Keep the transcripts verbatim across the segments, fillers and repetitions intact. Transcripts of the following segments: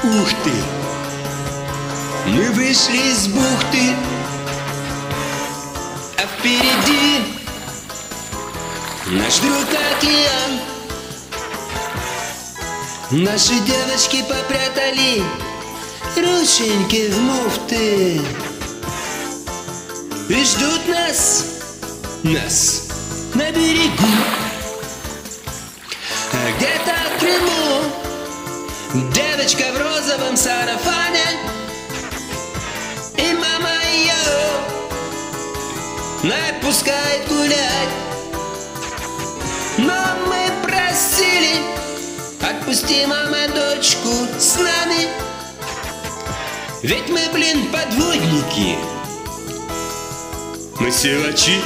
Ух ты! Мы вышли из бухты, а впереди наш друг океан. Наши девочки попрятали рученьки в муфты и ждут нас, нас на берегу. А где-то в Крыму девочка в розовом сарафане, и мама ее не пускает гулять. Но мы просили: отпусти, мама, дочку с нами, ведь мы, блин, подводники, мы силачи.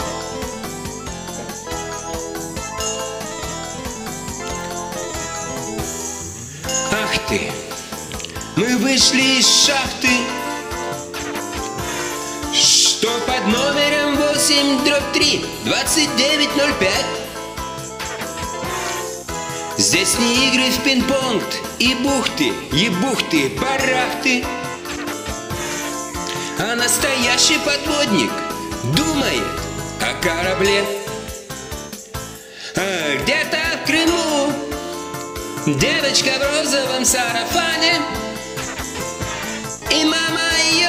Ах ты, мы вышли из шахты, что под номером восемь дробь три двадцать девять ноль пять. Здесь не игры в пинг-понг и бухты, и бухты, барахты, а настоящий подводник думает о корабле. А где-то в Крыму девочка в розовом сарафане, и мама ее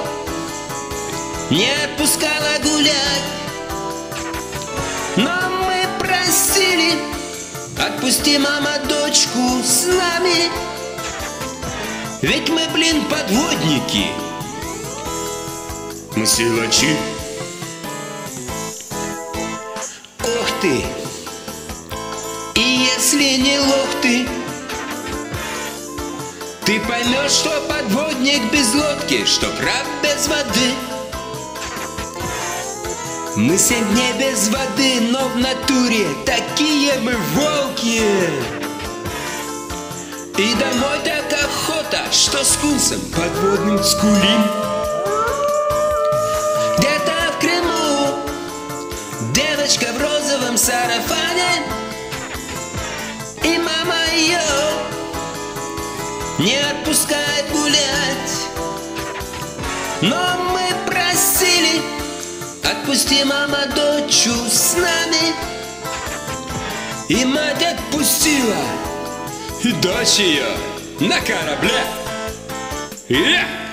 не отпускала гулять. Но мы просили: отпусти, мама, дочку с нами, ведь мы, блин, подводники, мы силачи. Ох ты! И если не лох ты, ты поймешь, что подводник без лодки, что краб без воды. Мы семь дней без воды, но в натуре такие мы волки. И домой так охота, что с кунсом подводным скулим. Где-то в Крыму девочка в розовом сарафане, и мама ее не отпускает гулять. Но мы просили: отпусти, мама, дочу с нами, и мать отпустила, и дочь ее на корабле. Yeah!